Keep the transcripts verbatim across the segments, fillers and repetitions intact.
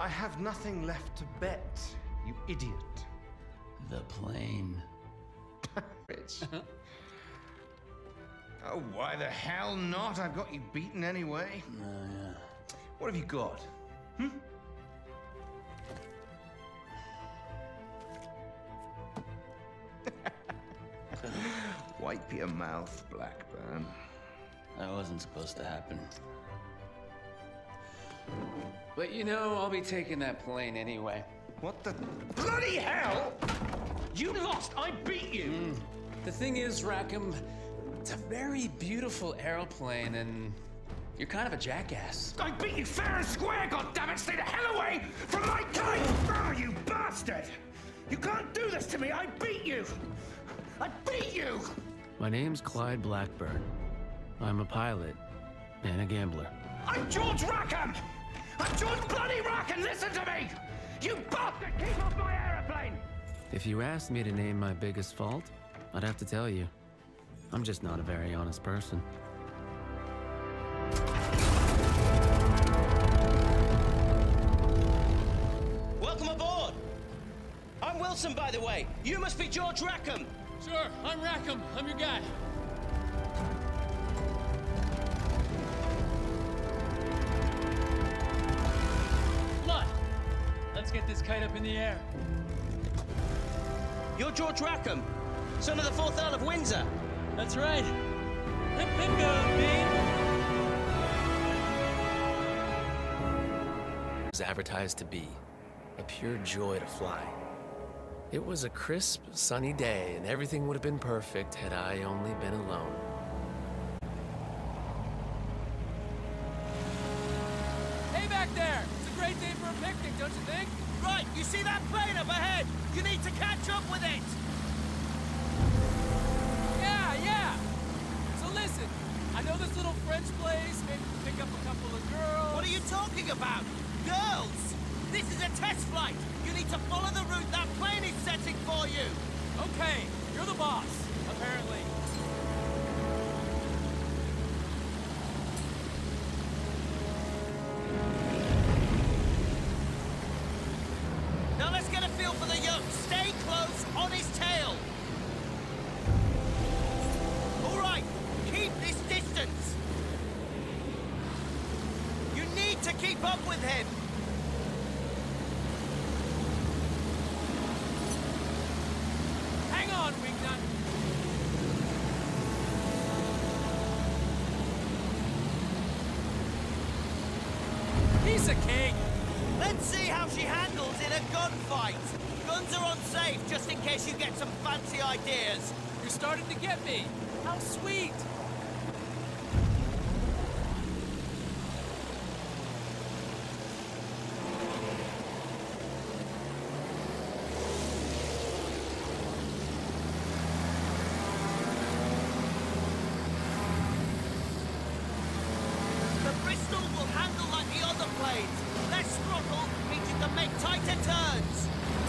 I have nothing left to bet, you idiot. The plane. Rich. Oh, why the hell not? I've got you beaten anyway. Oh, yeah. What have you got? Hmm? Wipe your mouth, Blackburn. That wasn't supposed to happen. But you know, I'll be taking that plane anyway. What the bloody hell? You lost! I beat you! Mm. The thing is, Rackham, it's a very beautiful aeroplane, and you're kind of a jackass. I beat you fair and square, goddammit! Stay the hell away from my kite! Oh, you bastard! You can't do this to me! I beat you! I beat you! My name's Clyde Blackburn. I'm a pilot and a gambler. I'm George Rackham! I'm George bloody Rackham! Listen to me! You bastard! Keep off my aeroplane! If you asked me to name my biggest fault, I'd have to tell you. I'm just not a very honest person. Welcome aboard! I'm Wilson, by the way. You must be George Rackham. Sure, I'm Rackham. I'm your guy. Blood! Let's get this kite up in the air. You're George Rackham, son of the fourth Earl of Windsor. That's right. Hip hip go, Bean! It was advertised to be a pure joy to fly. It was a crisp, sunny day, and everything would have been perfect had I only been alone. Hey back there! It's a great day for a picnic, don't you think? Right, you see that plane up ahead? You need to catch up with it! Yeah, yeah! So listen, I know this little French place, maybe pick up a couple of girls. What are you talking about? Girls! This is a test flight! You need to follow the route that plane is setting for you! Okay, you're the boss, apparently. Now let's get a feel for the yoke. Stay close on his tail. All right, keep this distance. You need to keep up with him. Hang on, Wingnut. Piece of cake. Let's see how she handles in a gunfight. Guns are unsafe, just in case you get some fancy ideas. You're starting to get me. How sweet. The Bristol will handle like the other planes. Less throttle means you can make tighter turns.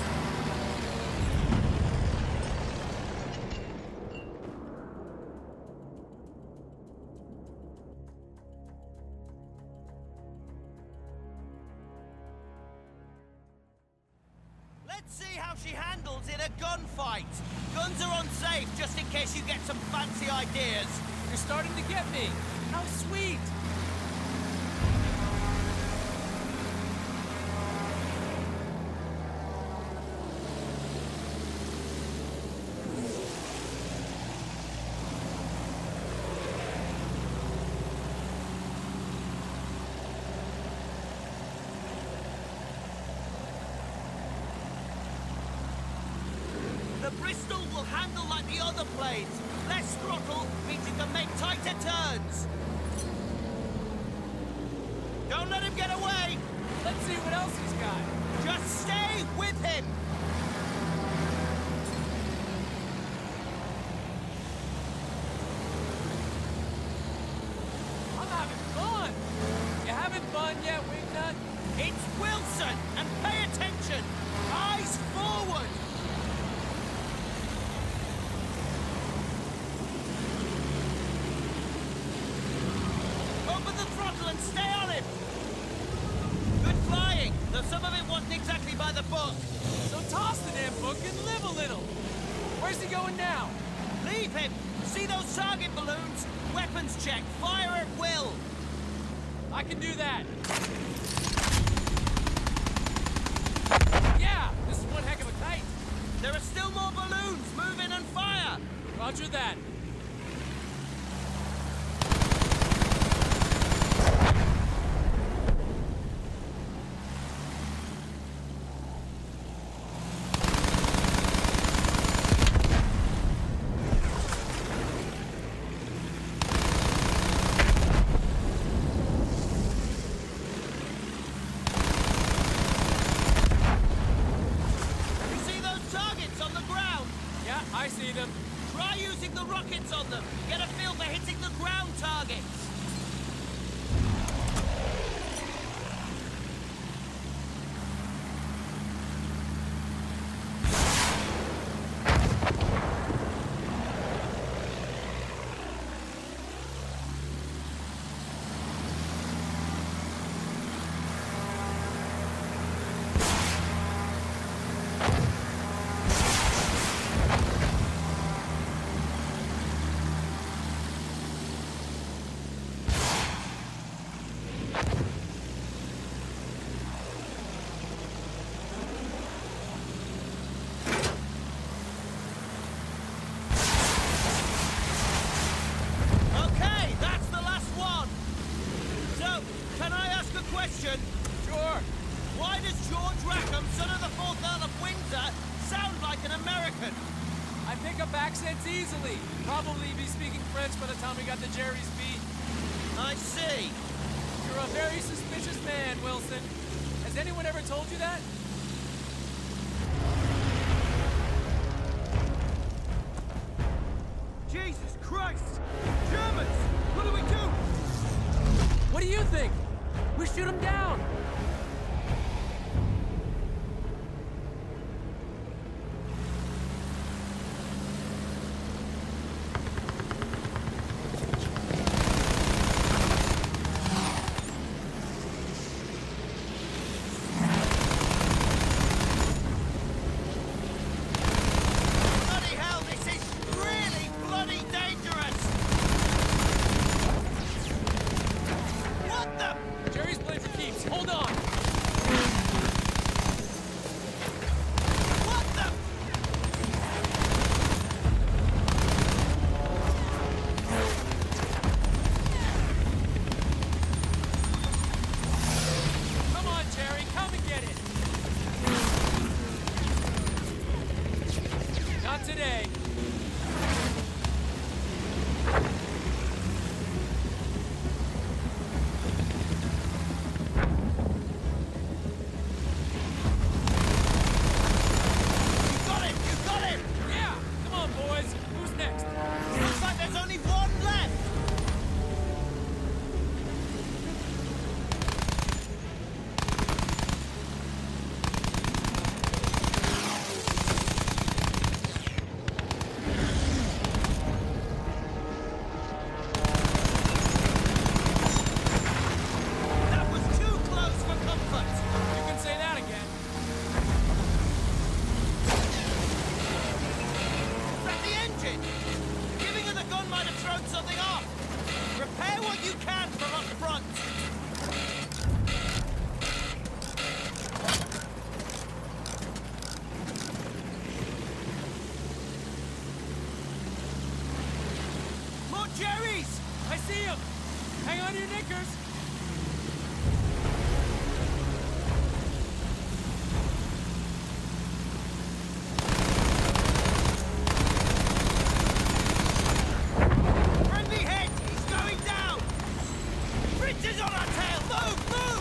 Let's see how she handles in a gunfight. Guns are unsafe, just in case you get some fancy ideas. You're starting to get me. How sweet. The Bristol will handle like the other planes. Less throttle means you can make tighter turns. Don't let him get away. Let's see what else he's got. Just stay with him. I'm having fun. You having fun yet, Wingnut? It's Wilson, and pay attention. Eyes forward. Open the throttle and stay on it. Good flying, though some of the book. So toss the damn book and live a little. Where's he going now? Leave him. See those target balloons? Weapons check. Fire at will. I can do that. Yeah, this is one heck of a kite. There are still more balloons. Move in and fire. Roger that. I see them. Try using the rockets on them. Get a feel for hitting the ground targets. Sure. Why does George Rackham, son of the fourth Earl of Windsor, sound like an American? I pick up accents easily. Probably be speaking French by the time we got to Jerry's beat. I see. You're a very suspicious man, Wilson. Has anyone ever told you that? Jesus Christ! Germans! What do we do? What do you think? We shoot them down! Today. Jerry's! I see him! Hang on to your knickers! Friendly hit! He's going down! Fritz is on our tail! Move! Move!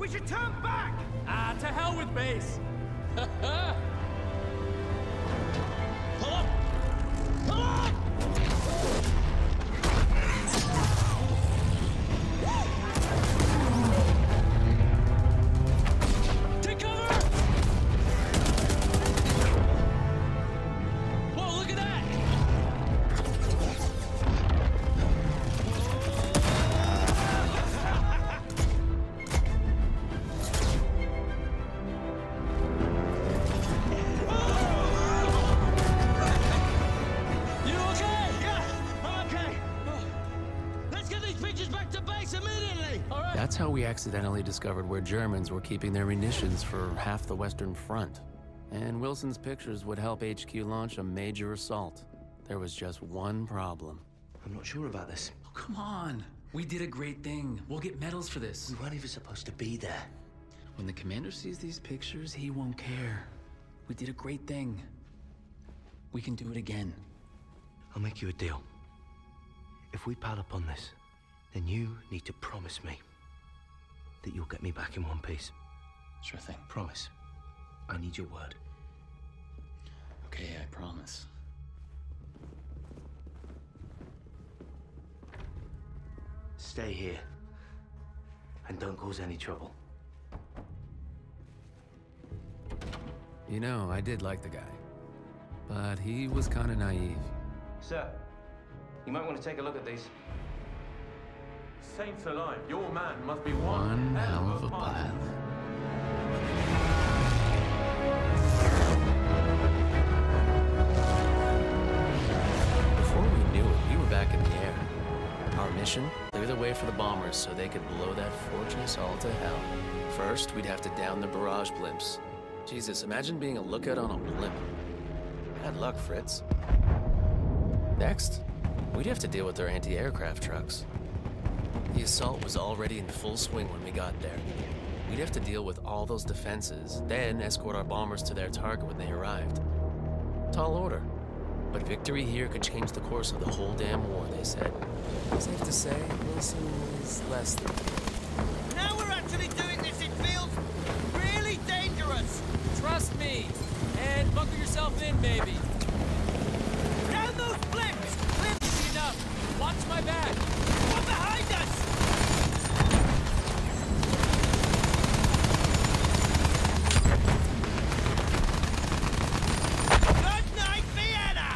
We should turn back! Ah, to hell with base! Pull up! Pull up! Take cover! Whoa, look at that! You okay? Yeah, I'm okay. Let's get these pictures back to base immediately! All right. That's how we accidentally discovered where Germans were keeping their munitions for half the Western Front. And Wilson's pictures would help H Q launch a major assault. There was just one problem. I'm not sure about this. Oh, come on. We did a great thing. We'll get medals for this. We weren't even supposed to be there. When the commander sees these pictures, he won't care. We did a great thing. We can do it again. I'll make you a deal. If we pile up on this, then you need to promise me that you'll get me back in one piece. Sure thing. Promise. I need your word. Okay, I promise. Stay here. And don't cause any trouble. You know, I did like the guy. But he was kind of naive. Sir, you might want to take a look at these. Saints alive, your man must be One hell of a pilot. Before we knew it, we were back in the air. Our mission? Clear the way for the bombers so they could blow that fortress all to hell. First, we'd have to down the barrage blimps. Jesus, imagine being a lookout on a blimp. Bad luck, Fritz. Next, we'd have to deal with their anti-aircraft trucks. The assault was already in full swing when we got there. We'd have to deal with all those defenses, then escort our bombers to their target when they arrived. Tall order. But victory here could change the course of the whole damn war, they said. Safe to say, Wilson is less than... Now we're actually doing this, it feels really dangerous. Trust me. And buckle yourself in, baby. Down those blips! Blips! Easy enough. Watch my back. One behind us! Good night, Vienna!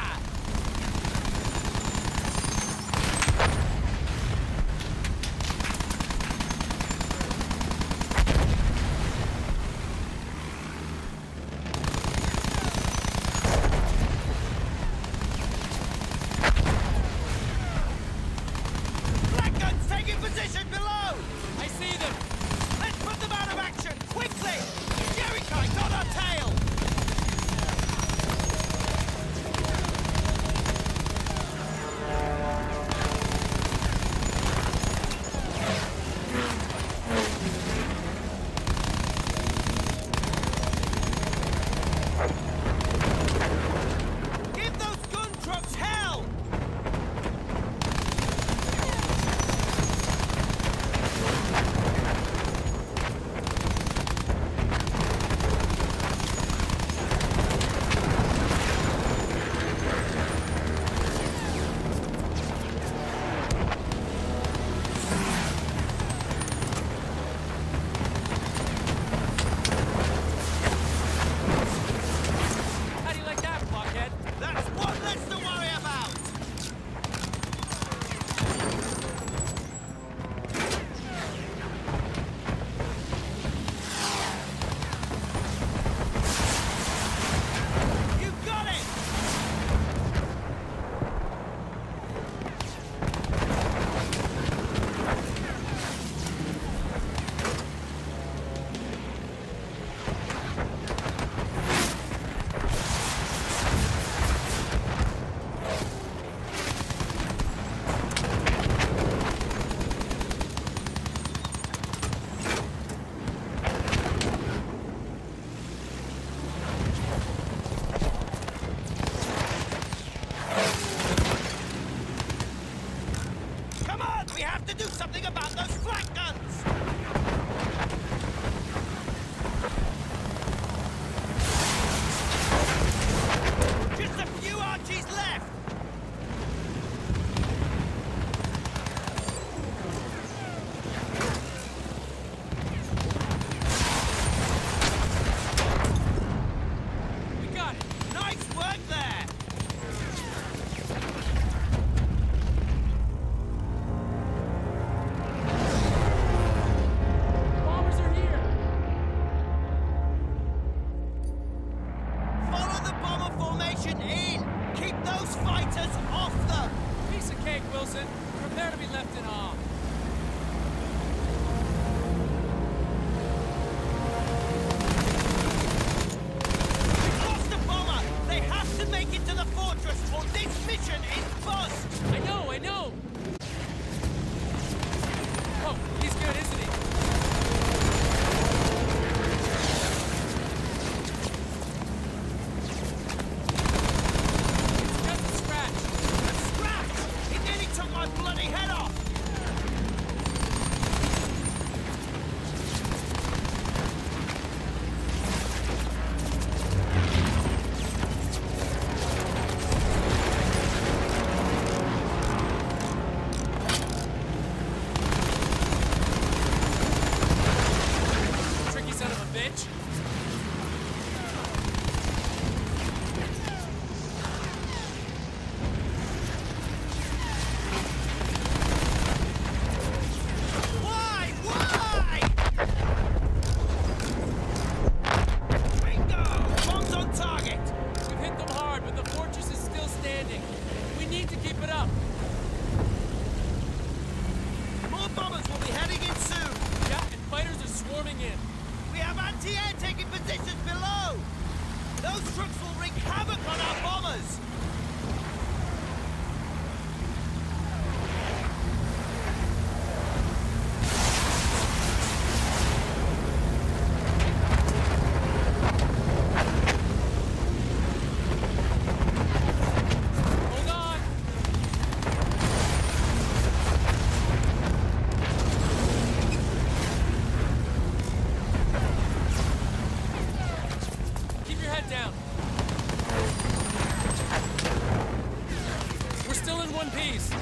Black guns taking position below! I see them. Let's put them out of action, quickly! Jericho got our tail! Give those gun trucks hell! How do you like that, blockhead? That's one less to worry about! You got it! Come on, we have to do something about those flak guns! off them! Piece of cake, Wilson. Prepare to be left in awe. We've lost a bomber! They have to make it to the fortress or this mission is bust! I know, I know! Oh, he's good, isn't he? It's just a scratch. A scratch! It nearly took my bloody head off! Tricky son of a bitch. Why? Why? Bingo! Bombs on target! We've hit them hard, but the fortress is still standing. We need to keep it up. More bombers will be heading in soon! Yeah, and fighters are swarming in. We have anti-air taking positions below! Those trucks will wreak havoc on our bombers! Hold on! Keep your head down. We're still in one piece.